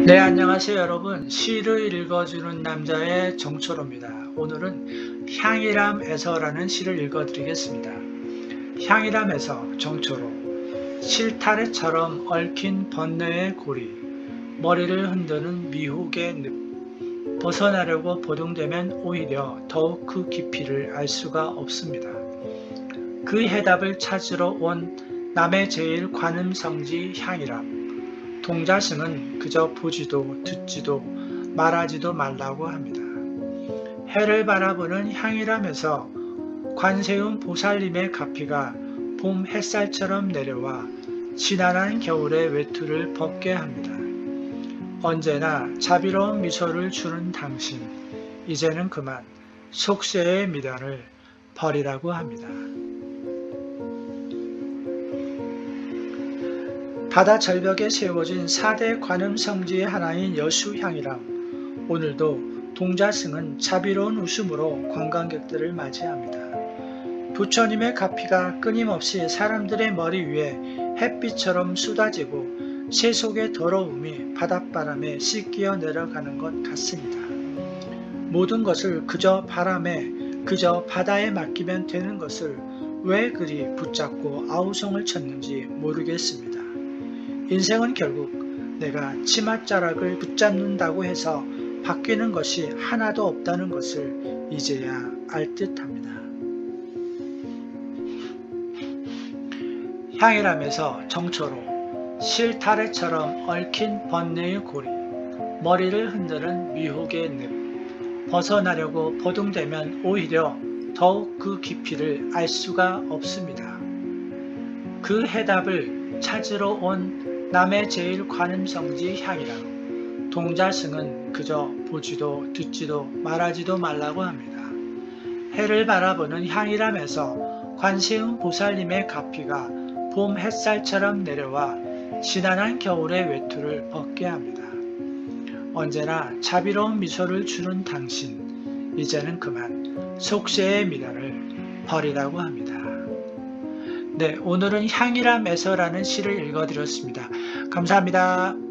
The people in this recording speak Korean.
네, 안녕하세요 여러분. 시를 읽어주는 남자의 정초로입니다. 오늘은 향이람에서라는 시를 읽어드리겠습니다. 향이람에서 정초로 실타래처럼 얽힌 번뇌의 고리, 머리를 흔드는 미혹의 늪, 벗어나려고 보동되면 오히려 더욱 그 깊이를 알 수가 없습니다. 그 해답을 찾으러 온 남의 제일 관음성지 향이람, 동자승은 그저 보지도 듣지도 말하지도 말라고 합니다. 해를 바라보는 향이람에서 관세음 보살님의 가피가 봄 햇살처럼 내려와 지난한 겨울의 외투를 벗게 합니다. 언제나 자비로운 미소를 주는 당신, 이제는 그만 속세의 미련을 버리라고 합니다. 바다 절벽에 세워진 4대 관음성지의 하나인 여수향이람, 오늘도 동자승은 자비로운 웃음으로 관광객들을 맞이합니다. 부처님의 가피가 끊임없이 사람들의 머리 위에 햇빛처럼 쏟아지고 세속의 더러움이 바닷바람에 씻겨 내려가는 것 같습니다. 모든 것을 그저 바람에, 그저 바다에 맡기면 되는 것을 왜 그리 붙잡고 아우성을 쳤는지 모르겠습니다. 인생은 결국 내가 치맛자락을 붙잡는다고 해서 바뀌는 것이 하나도 없다는 것을 이제야 알 듯합니다. 향이람에서 정초로 실타래처럼 얽힌 번뇌의 고리, 머리를 흔드는 미혹의 늪, 벗어나려고 보동되면 오히려 더욱 그 깊이를 알 수가 없습니다. 그 해답을 찾으러 온 남의 제일 관음성지 향이람, 동자승은 그저 보지도 듣지도 말하지도 말라고 합니다. 해를 바라보는 향이람에서 관세음 보살님의 가피가 봄 햇살처럼 내려와 지난한 겨울의 외투를 벗게 합니다. 언제나 자비로운 미소를 주는 당신, 이제는 그만 속세의 미련을 버리라고 합니다. 네, 오늘은 향이람에서라는 시를 읽어드렸습니다. 감사합니다.